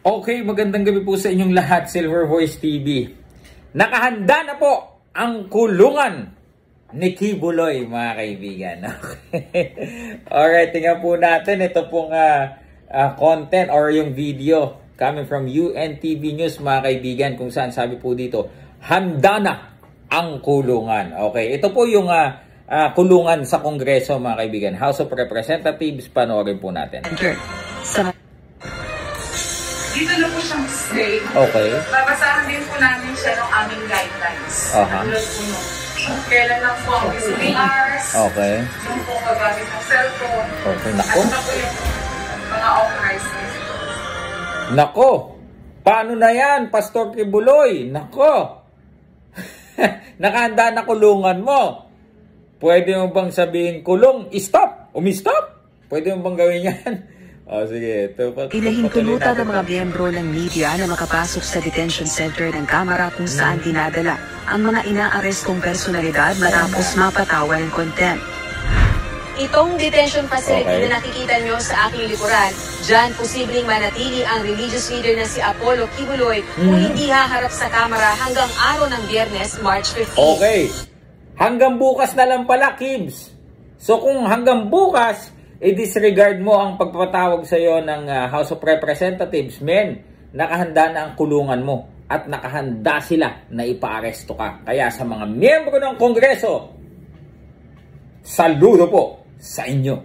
Okay, magandang gabi po sa inyong lahat, Silver Voice TV. Nakahanda na po ang kulungan ni Kibuloy, mga kaibigan. Okay. Alright, tingnan po natin. Ito pong content or yung video coming from UNTV News, mga kaibigan, kung saan sabi po dito, handa na ang kulungan. Okay, ito po yung kulungan sa Kongreso, mga kaibigan. House of Representatives, panoorin po natin. Dito na po siyang stay. Okay. Babasahan din po namin siya ng aming guidelines. Tulad po nung kailan lang po ang visiting hours. Okay. Yung po gagamit ng cellphone. Okay, nako. At na po yung mga authorized visitors. Nako! Paano na yan, Pastor Kibuloy? Nako! Nakahanda na kulungan mo. Pwede mo bang sabihin kulong? Stop! Umi-stop? Pwede mo bang gawin yan? Oh, sige. Hinahintulutan ng mga miyembro ng media na makapasok sa detention center ng Kamara kung saan dinadala ang mga inaarestong personalidad matapos mapatawan ng contempt. Itong detention facility na nakikita nyo sa aking likuran, dyan posibleng manatili ang religious leader na si Apollo Kibuloy kung hindi haharap sa Kamara hanggang araw ng Biyernes, March 15. Okay. Hanggang bukas na lang pala, Kibs. So kung hanggang bukas, i-disregard mo ang pagpapatawag sa iyo ng House of Representatives, men, nakahanda na ang kulungan mo at nakahanda sila na ipaaresto ka. Kaya sa mga miyembro ng Kongreso, saludo po sa inyo.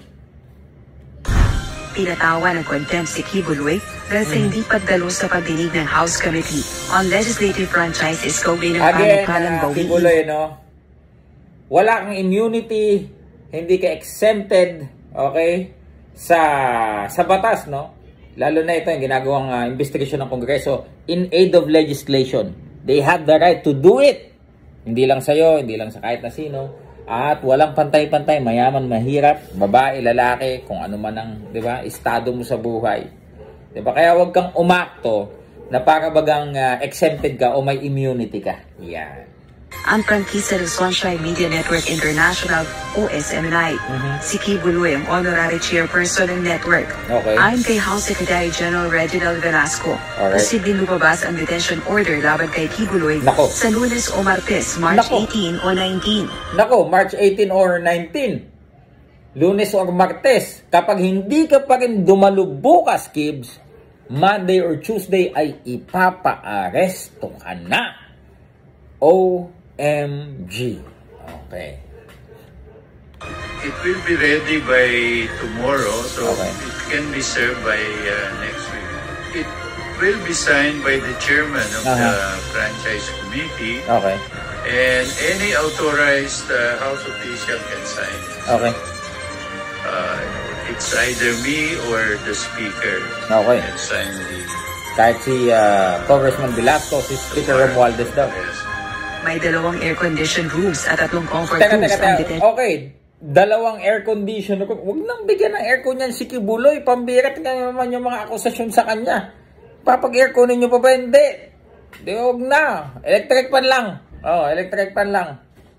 Pinatawa ng contempt si Kibuloy dahil sa hindi pagdalo sa pagdinig ng House Committee on Legislative Franchises kaugnay ng panukalang bawiin. Kibuloy, no? Wala kang immunity, hindi ka exempted, okay, sa batas, no? Lalo na ito yung ginagawang investigation ng Kongreso in aid of legislation. They have the right to do it. Hindi lang sa'yo, hindi lang sa kahit na sino. At walang pantay-pantay, mayaman, mahirap, babae, lalaki, kung ano man ang, di ba, estado mo sa buhay. Di ba? Kaya wag kang umakto na para bagang exempted ka o may immunity ka. Yan. Ang prangkisa ng Sunshine Media Network International o SMNI. Si Kibuloy ang honorary chairperson ng network. Okay. Ayon kay House Secretary General Reginald Velasco, posibleng lumabas ang detention order laban kay Kibuloy sa Lunes o Martes, March 18 o 19. Nako, March 18 or 19. Lunes or Martes. Kapag hindi ka pa rin dumalo bukas, Kibs, Monday or Tuesday ay ipapa-aresto ka na. OMG. Okay. It will be ready by tomorrow, so it can be served by next week. It will be signed by the chairman of the franchise committee. Okay. And any authorized House official can sign it. Okay. It's either me or the speaker Okay. can sign the... Kahit si Congressman Velasco, si Speaker Romualdez daw. Yes. May dalawang air-conditioned rooms at 3 comfort rooms ang detention. Okay, dalawang air-condition. Huwag nang bigyan ng aircon yan si Kibuloy. Pambirat nga naman yung mga akusasyon sa kanya. Papag-airconin nyo pa ba? Hindi. Di, huwag na. Electric pan lang. Oh, electric pan lang.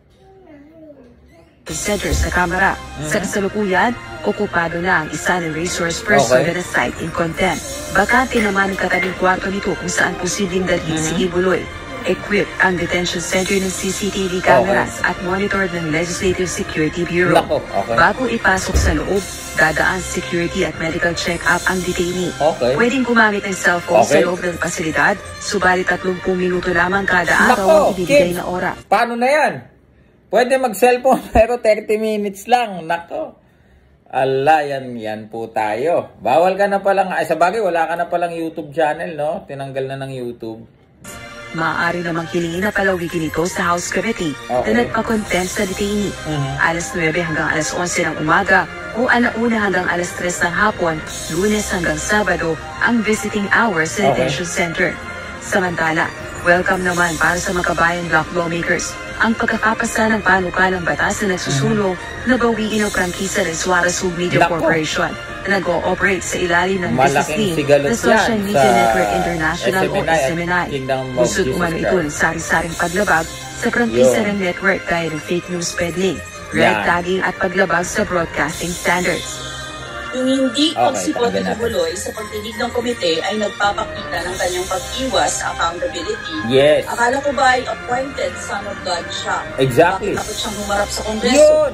Center sa Kamara. Sa kasalukuyan, okupado na ang isa ng resource person na site in contempt. Bakante naman ang katabing kwarto nito kung saan posibleng dalhin si Kibuloy. Equipped ang detention center ng CCTV cameras at monitored ng Legislative Security Bureau. Bago ipasok sa loob, dadaan security at medical check-up ang detainee. Pwedeng gumamit ng cellphone sa loob ng pasilidad, subalit 30 minuto lamang kada araw ang ibibigay na oras. Paano na yan? Pwede mag-cellphone pero 30 minutes lang. Nako. Ala, yan po tayo. Bawal ka na palang, ay sa bagay, wala ka na palang YouTube channel, no? Tinanggal na ng YouTube. Maaari namang hilingin na palawigin ito sa House Committee na nagpa-contempt sa detainee. Alas 9 hanggang alas 11 ng umaga o alauna hanggang alas 3 ng hapon, Lunes hanggang Sabado, ang visiting hours sa detention center. Samantala, welcome naman para sa makabayan block lawmakers ang pagkakapasa ng panukalang batas na nagsusulong na bawiin ang prangkisa ng Suarez Media Corporation na nag-ooperate sa ilalim ng business name na Social Media Network International o SMNI. Usod umano ito ng sari-saring paglabag sa prangkisa ng network gaya ng fake news peddling, red tagging at paglabag sa broadcasting standards. Yung hindi pagsipot ni Kibuloy sa pagdinig ng komite ay nagpapakita ng kanyang pag-iwas sa accountability. Yes. Akala ko ba ay appointed son of God siya? Exactly. Bakit siyang humarap sa Kongreso? Yun!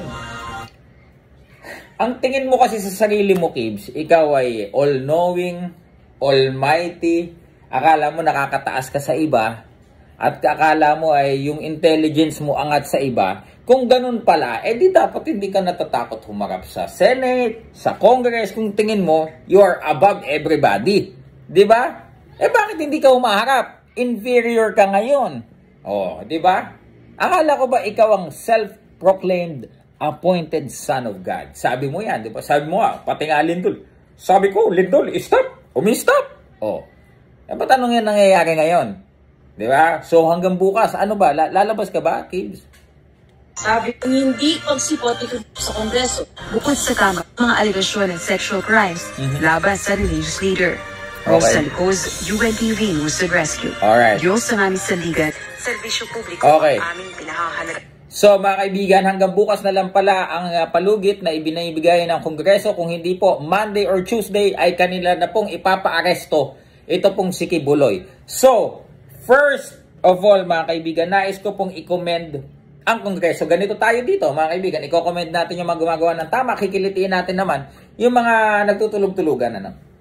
Ang tingin mo kasi sa sarili mo, Kibs, ikaw ay all-knowing, almighty, akala mo nakakataas ka sa iba, at akala mo ay yung intelligence mo angat sa iba. Kung ganun pala, di dapat hindi ka natatakot humarap sa Senate, sa Congress, kung tingin mo, you are above everybody. Di ba? Bakit hindi ka humaharap? Inferior ka ngayon. Di ba? Akala ko ba ikaw ang self-proclaimed appointed son of God? Sabi mo yan, di ba? Sabi mo pati nga Lindol. Sabi ko, Lindol, stop! Umi-stop! Ba't anong yan nangyayari ngayon? Di ba? So hanggang bukas, ano ba? Lalabas ka ba, Kibs? Sabi ko, hindi pagsipot sa Kongreso. Bukod sa tama, mga alegasyon ng sexual crimes laban sa religious leader. Rosa Licos, UNTV News and Rescue. Alright. Diyos ang aming sandigan, serbisyo publiko ang aming pinakahalaga. So mga kaibigan, hanggang bukas na lang pala ang palugit na ibinibigay ng Kongreso. Kung hindi po, Monday or Tuesday ay kanila na pong ipapa-aresto ito pong si Kibuloy. So, first of all mga kaibigan, nais ko pong i-commend ang Kongreso. Ganito tayo dito mga kaibigan, i-commend natin yung mga gumagawa ng tama, kikilitiin natin naman yung mga nagtutulog-tulugan.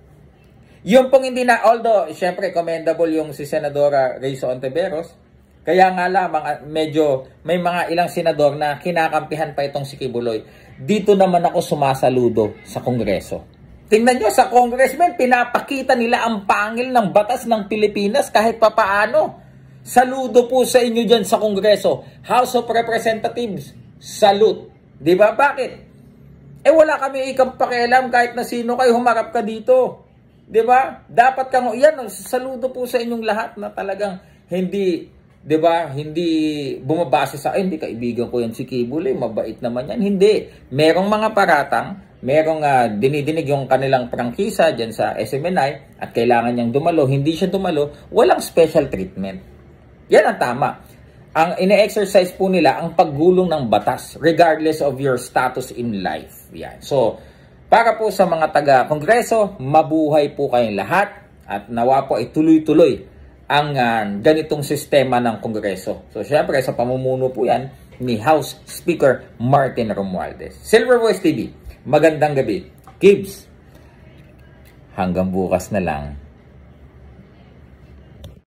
Yung pong hindi na, although syempre commendable yung si Senadora Raiza Ontiveros, kaya nga lamang medyo may mga ilang senador na kinakampihan pa itong si Kibuloy. Dito naman ako sumasaludo sa Kongreso. Tingnan nyo, sa congressman, pinapakita nila ang pangil ng batas ng Pilipinas kahit papaano. Saludo po sa inyo dyan sa Kongreso. House of Representatives, salute. Diba? Bakit? Wala kami ikang pakialam kahit na sino kayo, humarap ka dito. Diba? Dapat kang, yan, saludo po sa inyong lahat na talagang hindi, diba, hindi bumabase sa, hindi kaibigan ko yan si Kibuloy, mabait naman yan. Hindi. Merong mga paratang, merong dinidinig yung kanilang prangkisa dyan sa SMNI at kailangan niyang dumalo. Hindi siya dumalo, walang special treatment. Yan ang tama. Ang ine-exercise po nila ang paggulong ng batas regardless of your status in life. Yan. So, para po sa mga taga-Kongreso, mabuhay po kayong lahat at nawa po ay tuloy-tuloy ang ganitong sistema ng Kongreso. So, syempre, sa pamumuno po yan ni House Speaker Martin Romualdez. Silver Voice TV, magandang gabi. Kibs, hanggang bukas na lang.